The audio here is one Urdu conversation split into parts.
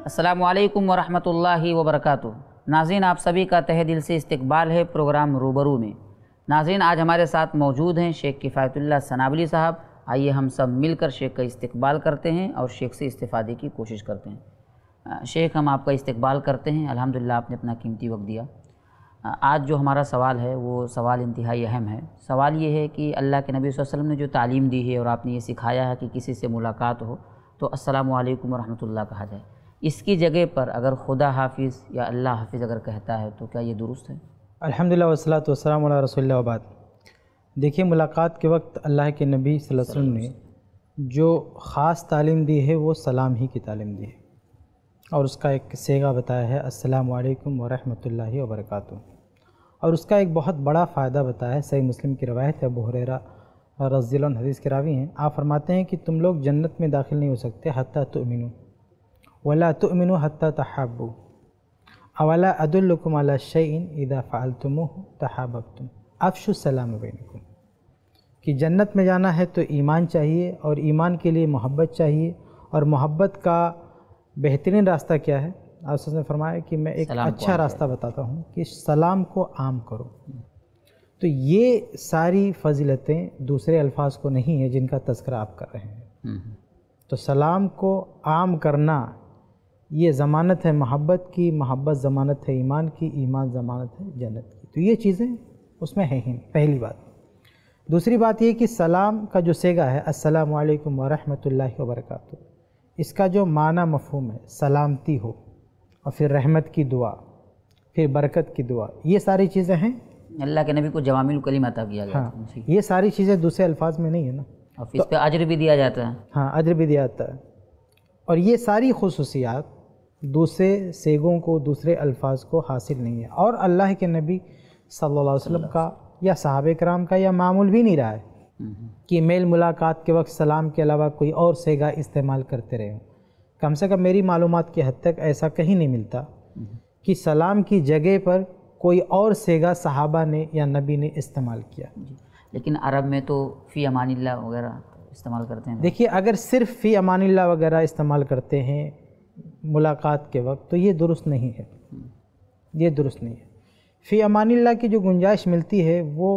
السلام علیکم ورحمۃ اللہ وبرکاتہ۔ ناظرین، آپ سبھی کا تہہ دل سے استقبال ہے پروگرام روبرو میں۔ ناظرین، آج ہمارے ساتھ موجود ہیں شیخ کفایت اللہ سنابلی صاحب۔ آئیے ہم سب مل کر شیخ کا استقبال کرتے ہیں اور شیخ سے استفادے کی کوشش کرتے ہیں۔ شیخ، ہم آپ کا استقبال کرتے ہیں، الحمدللہ آپ نے اپنا قیمتی وقت دیا۔ آج جو ہمارا سوال ہے وہ سوال انتہائی اہم ہے۔ سوال یہ ہے کہ اللہ کے نبی صلی اللہ علیہ وسلم نے جو تعلیم دی ہے اور آپ نے یہ سکھایا ہے کہ کسی سے ملاقات ہو تو السلام علیکم ورحمۃ اللہ کہا جائے، اس کی جگہ پر اگر خدا حافظ یا اللہ حافظ اگر کہتا ہے تو کیا یہ درست ہے؟ الحمدللہ والصلاۃ والسلام علی رسول اللہ وبعد۔ دیکھیے، ملاقات کے وقت اللہ کے نبی صلی اللہ علیہ وسلم نے جو خاص تعلیم دی ہے وہ سلام ہی کی تعلیم دی ہے، اور اس کا ایک صیغہ بتایا ہے السلام علیکم ورحمۃ اللہ وبرکاتہ، اور اس کا ایک بہت بڑا فائدہ بتایا ہے۔ صحیح مسلم کی روایت ہے، ابو ہریرہ رضی اللہ عنہ حدیث کے راوی ہیں۔ آپ فرماتے ہیں کہ تم لوگ جنت میں داخل نہیں ہو سکتے حتیٰ تؤمنوا ولا تؤمنوا حتیٰ تحابوا اولا ادلکم علی شیء اذا فعلتموہ تحاببتم افشوا السلام بینکم، کہ جنت میں جانا ہے تو ایمان چاہیے، اور ایمان کے لیے محبت چاہیے، اور محبت کا بہترین راستہ کیا ہے؟ آپ نے فرمایا کہ میں ایک اچھا راستہ بتاتا ہوں کہ سلام کو عام کرو۔ تو یہ ساری فضیلتیں دوسرے الفاظ کو نہیں ہیں جن کا تذکرہ آپ کر رہے ہیں۔ تو سلام کو عام کرنا یہ ضمانت ہے محبت کی، محبت ضمانت ہے ایمان کی، ایمان ضمانت ہے جنت کی۔ تو یہ چیزیں اس میں ہیں ہی، پہلی بات۔ دوسری بات یہ کہ سلام کا جو صیغہ ہے السلام علیکم ورحمۃ اللہ وبرکاتہ، اس کا جو معنی مفہوم ہے سلامتی ہو، اور پھر رحمت کی دعا، پھر برکت کی دعا، یہ ساری چیزیں ہیں۔ اللہ کے نبی کو جوامع الکلم عطا کیا گیا۔ ہاں، یہ ساری چیزیں دوسرے الفاظ میں نہیں ہے نا، اور اس پہ اجر بھی دیا جاتا ہے۔ ہاں، اجر بھی دیا جاتا ہے، اور یہ ساری خصوصیات دوسرے صیغوں کو، دوسرے الفاظ کو حاصل نہیں ہے، اور اللہ کے نبی صلی اللہ علیہ وسلم کا یا صحابہ کرام کا یہ معمول بھی نہیں رہا ہے کہ میل ملاقات کے وقت سلام کے علاوہ کوئی اور صیغہ استعمال کرتے رہے ہوں۔ کم سے کم میری معلومات کی حد تک ایسا کہیں نہیں ملتا کہ سلام کی جگہ پر کوئی اور صیغہ صحابہ نے یا نبی نے استعمال کیا۔ لیکن عرب میں تو فی امان اللہ وغیرہ استعمال کرتے ہیں۔ دیکھیے، اگر صرف فی امان اللہ وغیرہ استعمال کرتے ہیں ملاقات کے وقت تو یہ درست نہیں ہے، یہ درست نہیں ہے۔ فی امان اللہ کی جو گنجائش ملتی ہے وہ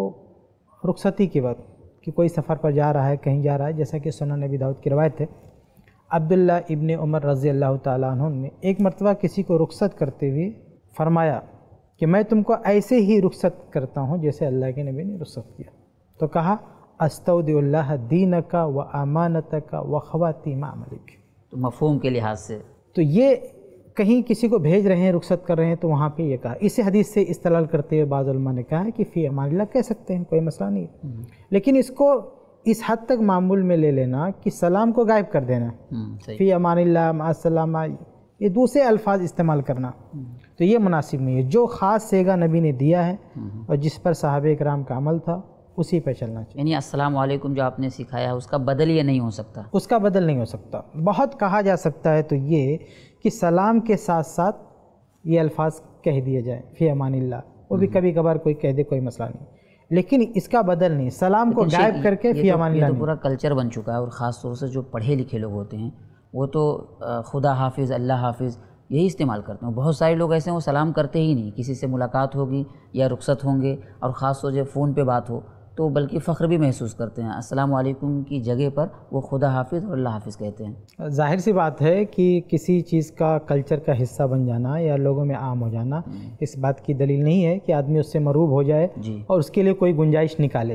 رخصتی کے وقت، کہ کوئی سفر پر جا رہا ہے، کہیں جا رہا ہے، جیسا کہ سنن نبی داؤد کی روایت ہے، عبداللہ ابن عمر رضی اللہ تعالیٰ عنہ نے ایک مرتبہ کسی کو رخصت کرتے ہوئے فرمایا کہ میں تم کو ایسے ہی رخصت کرتا ہوں جیسے اللہ کے نبی نے رخصت کیا۔ تو کہا استودع اللہ دینک و امانتک و خواتیم عملک۔ تو مفہوم کے لحاظ سے تو یہ کہیں کسی کو بھیج رہے ہیں، رخصت کر رہے ہیں، تو وہاں پہ یہ کہا۔ اسی حدیث سے استدلال کرتے ہوئے بعض علماء نے کہا ہے کہ فی امان اللہ کہہ سکتے ہیں، کوئی مسئلہ نہیں ہے، لیکن اس کو اس حد تک معمول میں لے لینا کہ سلام کو غائب کر دینا، فی امان اللہ مع السلامہ، یہ دوسرے الفاظ استعمال کرنا، تو یہ مناسب نہیں ہے۔ جو خاص صیغہ نبی نے دیا ہے اور جس پر صحابہ کرام کا عمل تھا اسی پہ چلنا چاہیے۔ یعنی السلام علیکم جو آپ نے سکھایا اس کا بدل یہ نہیں ہو سکتا، اس کا بدل نہیں ہو سکتا۔ بہت کہا جا سکتا ہے تو یہ کہ سلام کے ساتھ ساتھ یہ الفاظ کہہ دیے جائیں فی امان اللہ، وہ بھی کبھی کبھار کوئی کہہ دے، کوئی مسئلہ نہیں، لیکن اس کا بدل نہیں، سلام کو غائب کر کے فی امان اللہ۔ یہ تو پورا کلچر بن چکا ہے، اور خاص طور سے جو پڑھے لکھے لوگ ہوتے ہیں وہ تو خدا حافظ، اللہ حافظ یہی استعمال کرتے ہیں۔ بہت سارے لوگ ایسے ہیں وہ سلام کرتے ہی نہیں، کسی سے ملاقات ہوگی یا رخصت ہوں گے، اور خاص طور سے فون پہ بات ہو تو بلکہ فخر بھی محسوس کرتے ہیں، السلام علیکم کی جگہ پر وہ خدا حافظ اور اللہ حافظ کہتے ہیں۔ ظاہر سی بات ہے کہ کسی چیز کا کلچر کا حصہ بن جانا یا لوگوں میں عام ہو جانا اس بات کی دلیل نہیں ہے کہ آدمی اس سے مروب ہو جائے اور اس کے لیے کوئی گنجائش نکالے۔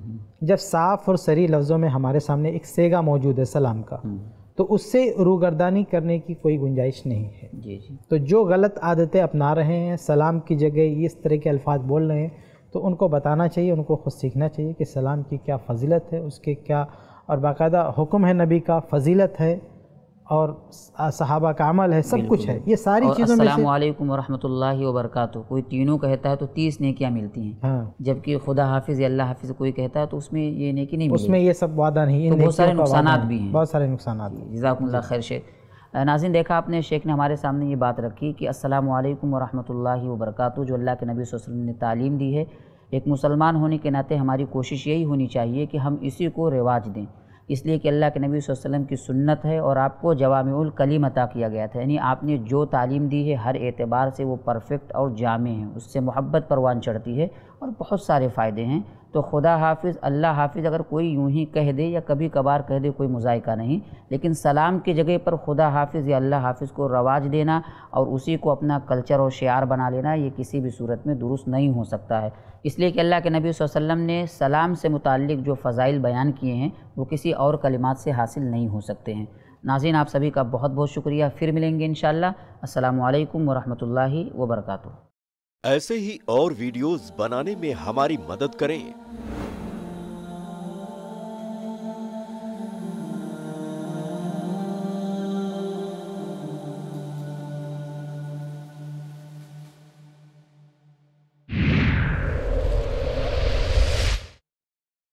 جب صاف اور صریح لفظوں میں ہمارے سامنے ایک صیغہ موجود ہے سلام کا، تو اس سے روگردانی کرنے کی کوئی گنجائش نہیں ہے۔ تو جو غلط عادتیں اپنا رہے ہیں، سلام کی جگہ اس طرح کے الفاظ بول رہے ہیں، تو ان کو بتانا چاہیے، ان کو خود سیکھنا چاہیے کہ سلام کی کیا فضیلت ہے، اس کے کیا، اور باقاعدہ حکم ہے نبی کا، فضیلت ہے، اور صحابہ کا عمل ہے، سب کچھ ہے۔ یہ ساری چیزوں میں السلام علیکم ورحمۃ اللہ وبرکاتہ کوئی تینوں کہتا ہے تو 30 نیکیاں ملتی ہیں، جبکہ خدا حافظ یا اللہ حافظ کوئی کہتا ہے تو اس میں یہ نیکی نہیں ملتی، اس میں یہ سب وعدہ نہیں، بہت سارے نقصانات بھی ہیں، بہت سارے نقصانات۔ جزاکم اللہ خیر شیخ۔ ناظرین، دیکھا آپ نے شیخ نے ہمارے سامنے یہ بات رکھی کہ السلام علیکم ورحمۃ اللہ وبرکاتہ جو اللہ کے نبی صلی اللہ علیہ وسلم نے تعلیم دی ہے، ایک مسلمان ہونے کے ناطے ہماری کوشش یہی ہونی چاہیے کہ ہم اسی کو رواج دیں، اس لیے کہ اللہ کے نبی صلی اللہ علیہ وسلم کی سنت ہے اور آپ کو جوامع الکلم عطا کیا گیا تھا، یعنی آپ نے جو تعلیم دی ہے ہر اعتبار سے وہ پرفیکٹ اور جامع ہے، اس سے محبت پروان چڑھتی ہے اور بہت سارے فائدے ہیں۔ تو خدا حافظ، اللہ حافظ اگر کوئی یوں ہی کہہ دے یا کبھی کبھار کہہ دے کوئی مذائقہ نہیں، لیکن سلام کی جگہ پر خدا حافظ یا اللہ حافظ کو رواج دینا اور اسی کو اپنا کلچر اور شعار بنا لینا یہ کسی بھی صورت میں درست نہیں ہو سکتا ہے، اس لیے کہ اللہ کے نبی صلی اللہ علیہ وسلم نے سلام سے متعلق جو فضائل بیان کیے ہیں وہ کسی اور کلمات سے حاصل نہیں ہو سکتے ہیں۔ ناظرین آپ سبھی کا بہت بہت شکریہ، پھر ملیں گے انشاءاللہ۔ السلام علیکم ورحمۃ اللہ وبرکاتہ۔ ایسے ہی اور ویڈیوز بنانے میں ہماری مدد کریں۔